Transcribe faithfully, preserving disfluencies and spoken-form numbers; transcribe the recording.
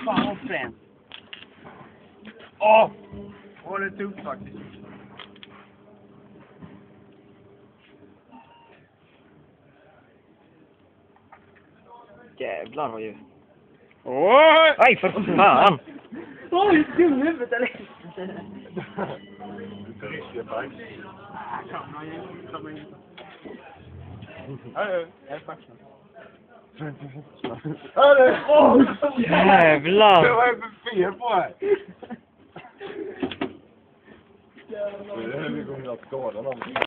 Fan vad fränt. Åh! Åh, det är tufft faktiskt. Jävlar vad ju. Oj! Aj för fan. Oj, dum huvudet eller? Lite riskigt faktiskt. Nej, jag är faktiskt. Åh! Jävlar. Vad är det för fel på här? Det är det vi kommer att skada någon.